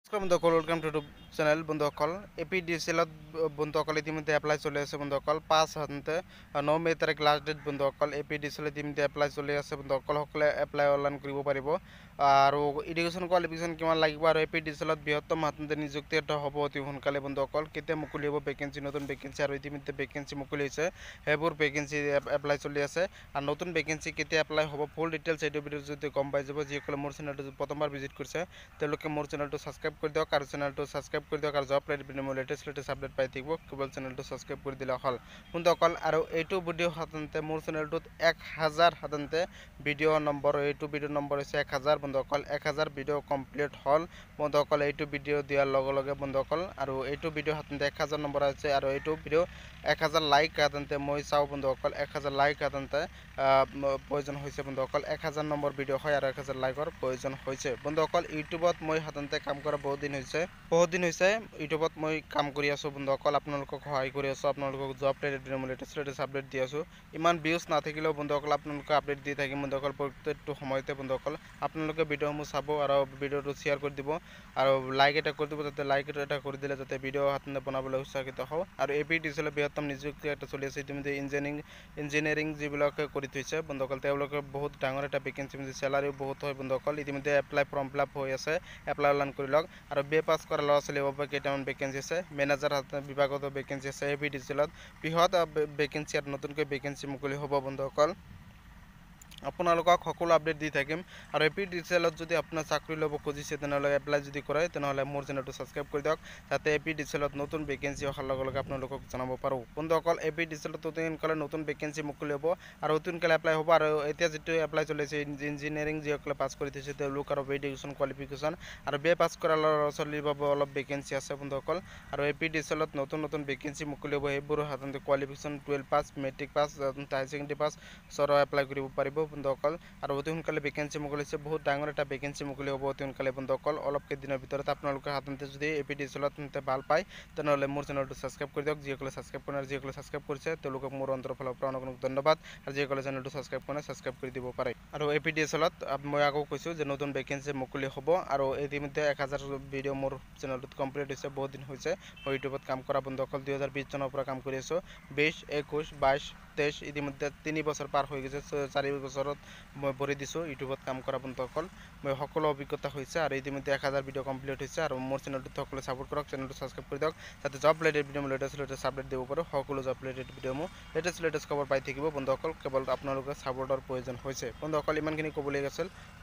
বন্ধুসকল welcome to channel বন্ধুসকল APDCL বন্ধুসকল ইতিমধ্যে এপ্লাই চলে আছে বন্ধুসকল 5 হতে 9 মে তাৰিখ লাষ্ট ডেট বন্ধুসকল এপিডিসিএল ইতিমধ্যে এপ্লাই চলে আছে বন্ধুসকল সকলে এপ্লাই অনলাইন কৰিব পাৰিব আৰু এডুকেশ্যন কোৱালিফিকেশ্যন কিমান লাগিব আৰু এপিডিসিএল বৃহত্তম হাততে নিযুক্তি এটা হ'ব অতি সোনকালে বন্ধুসকল কেতিয়া মুকলি হ'ব ভ্যাকেন্সি নতুন ভ্যাকেন্সি আৰু ইতিমধ্যে ভ্যাকেন্সি মুকলি হৈছে হেবোৰ ভ্যাকেন্সি এপ্লাই চলি আছে আৰু নতুন ভ্যাকেন্সি কেতিয়া এপ্লাই হ'ব ফুল ডিটেইলছ এই ভিডিঅ'ৰ যদি গম পাই যাব যিসকলে মোৰ চেনেলটো প্ৰথমবাৰ ভিজিট কৰিছে তেওঁলোকে মোৰ চেনেলটো সাবস্ক্রাইব কৰি দিয়ক আৰু চেনেলটো সাবস্ক্রাইব কৰি দিয়ক আৰু জব ৰিলেটেড লেটেষ্ট আপডেট পাই থাকিব কেৱল চেনেলটো সাবস্ক্রাইব কৰি দিলে হ'ল বন্ধুসকল আৰু এইটো ভিডিঅ' সাধাৰণতে মোৰ চেনেলটোত 1000 সাধাৰণতে ভিডিঅ' নম্বৰ এইটো ভিডিঅ' নম্বৰ হৈছে 1000 বন্ধুসকল 1000 ভিডিঅ' কমপ্লিট হ'ল বন্ধুসকল এইটো ভিডিঅ' দিয়াৰ লগে লগে বন্ধুসকল আৰু এইটো ভিডিঅ' সাধাৰণতে 1000 নম্বৰ আছে আৰু এইটো ভিডিঅ' 1000 লাইক সাধাৰণতে মই চাও বন্ধুসকল 1000 লাইক সাধাৰণতে প্ৰয়োজন হৈছে বন্ধুসকল 1000 নম্বৰ ভিডিঅ' হয় আৰু 1000 লাইকৰ প্ৰয়োজন হৈছে বন্ধুসকল ইউটিউবত মই সাধাৰণতে কাম কৰা বহুত দিন হৈছে ইউটিউবত মই কাম কৰি আছো বন্ধুসকল আপোনালোকক সহায় কৰি আছো আপোনালোকক জব ৰিলেটেড লেটেষ্ট আপডেট দি আছো ইমান ভিউজ নাথাকিলেও বন্ধুসকল আপোনালোকক আপডেট দি থাকিম বন্ধুসকল প্ৰত্যেকটো সময়তে বন্ধুসকল আপোনালোকে ভিডিঅ'সমূহ চাব আৰু ভিডিঅ'টো শ্বেয়াৰ কৰি দিব আৰু লাইক এটা কৰি দিব যাতে লাইক এটা কৰি দিলে যাতে ভিডিঅ' হাতনে বনাবলৈ উৎসাহিত হও আৰু এপিডিসিএল বৃহত্তম নিযুক্তি এটা চলি আছে ইতিমধ্যে ইঞ্জিনিয়াৰিং যিবিলাকে কৰি থৈছে বন্ধুসকল তেওঁলোকে বহুত ডাঙৰ এটা ভ্যাকেন্সি স্যালাৰিও বহুত হয় বন্ধুসকল ইতিমধ্যে এপ্লাই ফৰ্ম ফিলআপ হৈ আছে এপ্লাই অনলাইন কৰি লওক আৰু বিএ পাস কৰা ল'ৰা ছোৱালীৰ বাবে কেইটামান ভ্যাকেন্সি আছে মেনেজাৰ বিভাগত ভ্যাকেন্সি আছে এপিডিসিএলত বৃহৎ ভ্যাকেন্সি আৰু নতুনকৈ ভ্যাকেন্সি মুকলি হ'ব বন্ধুসকল আপোনালোকক সকলো আপডেট দি থাকিম আৰু এপিডিসিএলত যদি আপোনাৰ চাকৰি ল'ব খুজিছে তেনেহলে এপ্লাই যদি কৰে তেনেহলে মোৰ চেনেলটো সাবস্ক্রাইব কৰি দিয়ক যাতে এপিডিসিএলত নতুন ভ্যাকেন্সি অহাৰ লগে লগে আপোনালোকক জনাব পাৰো বন্ধুসকল এপিডিসিএলত নতুন ভ্যাকেন্সি মুকলি হ'ব আৰু নতুনকৈ এপ্লাই হ'ব আৰু এতিয়া যেটো এপ্লাই চলিছে ইঞ্জিনিয়াৰিং যিসকলে পাস কৰি থৈছে তেওঁলোক আৰু এডুকেশ্যন কোৱালিফিকেশ্যন আৰু বিএ পাস কৰা ল'ৰা ছোৱালীৰ বাবে অলপ ভ্যাকেন্সি আছে বন্ধুসকল আৰু এপিডিসিএলত নতুন ভ্যাকেন্সি মুকলি হ'ব এইবোৰ সাধাৰণতে qualification 12 pass matric pass high secondary pass সৰ এপ্লাই কৰিব পাৰিব বন্ধুসকল আৰু অতি সোনকালে ভ্যাকেন্সি মুকলি হৈছে বহুত ডাঙৰ এটা ভ্যাকেন্সি মুকলি হ'ব অতি সোনকালে বন্ধুসকল অলপ কেইদিনৰ ভিতৰত আপোনালোকে হাততে যদি এপিডিসিএলত ভাল পায় তেনেহলে মোৰ চেনেলটো সাবস্ক্রাইব কৰি দিয়ক যিসকলে সাবস্ক্রাইব কৰে আৰু যিসকলে সাবস্ক্রাইব কৰিছে তেওঁলোকক মোৰ অন্তৰৰ ফালৰ পৰা অনেক ধন্যবাদ আৰু যিসকলে চেনেলটো সাবস্ক্রাইব কৰে সাবস্ক্রাইব কৰি দিব পাৰে আৰু এপিডিসিএলত মই আকৌ কৈছো যে নতুন ভ্যাকেন্সি মুকলি হ'ব আৰু ইতিমধ্যে 1000 ভিডিঅ' মোৰ চেনেলটোত কমপ্লিট হৈছে বহুত দিন হৈছে মই ইউটিউবত কাম কৰা বন্ধুসকল 2020 চনৰ পৰা কাম কৰি আছো 20 21 22 23 ইতিমধ্যে 3 বছৰ পাৰ হৈ গৈছে 4 বছৰত মই ভৰি দিছো ইউটিউবত কাম কৰা বন্ধুসকল মই সকলো অভিজ্ঞতা হৈছে আৰু ইতিমধ্যে 1000 ভিডিঅ' কমপ্লিট হৈছে আৰু মোৰ চেনেলটো সকলোৱে সাপোৰ্ট কৰক চেনেলটো সাবস্ক্রাইব কৰি দিয়ক যাতে job related video' latest update দিব পাৰো সকলো জব ৰিলেটেড ভিডিঅ'সমূহ লেটেষ্ট খবৰ পাই থাকিব বন্ধুসকল কেৱল আপোনালোকৰ সাপোৰ্টৰ প্ৰয়োজন হৈছে বন্ধুসকল ইমানখিনি ক'বলৈ আছিল